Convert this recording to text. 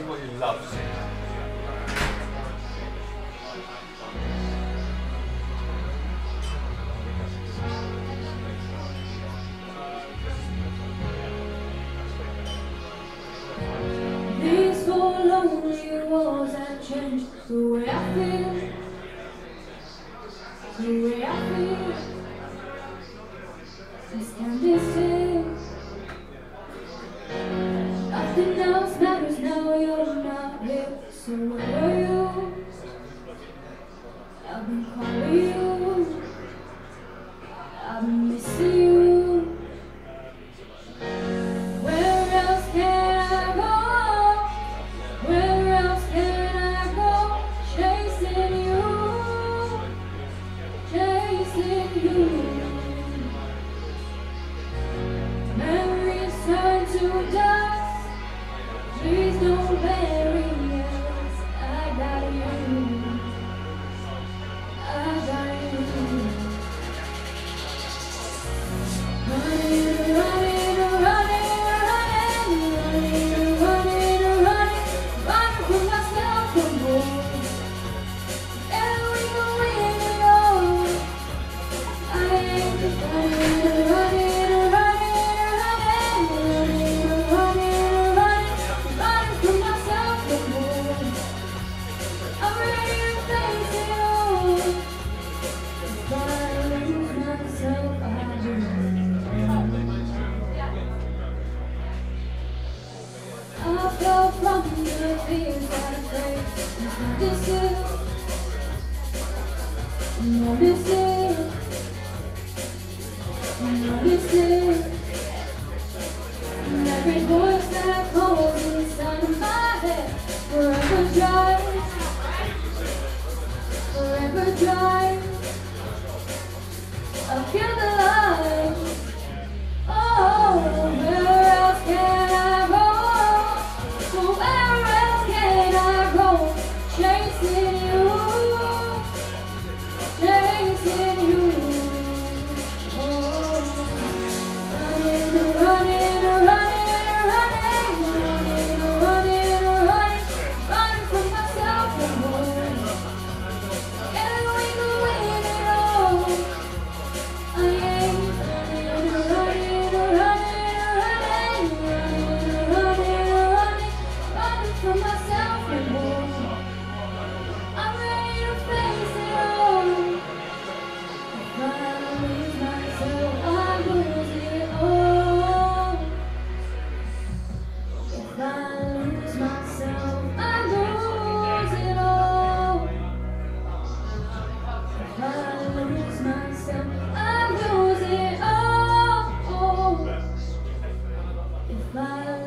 what you love singing. These four lonely walls have changed the way I feel, the way I feel. This can be still. Nothing else matters now, you're not here. So where are you? I've been calling you, I've been missing you. Where else can I go? Where else can I go? Chasing you, chasing you. Memories turn to dust. Please don't bury us. I got you. I got you. Running, running, running, running, running, running, running, running from myself from home. And we can win it all. I ain't running, running, running, running, running, running, running, running from myself from home. I'm ready to face it all. If I lose myself, I do. I fell from the fears that I face. This is, no, this is, no, this is. And every voice that calls inside of my head, forever dry, forever dry. I feel the light. Oh, where else can I go? So where else can I go? Chasing you, chasing you. Oh, running, running, running, running, running, running, running, running from myself and home. And we can win it all. I ain't running, running, running, running, running, running, running from myself and home. I'm ready to face it all. If I lose myself, I lose it all. If I lose myself, I lose it all. If I lose myself, I lose it all. If I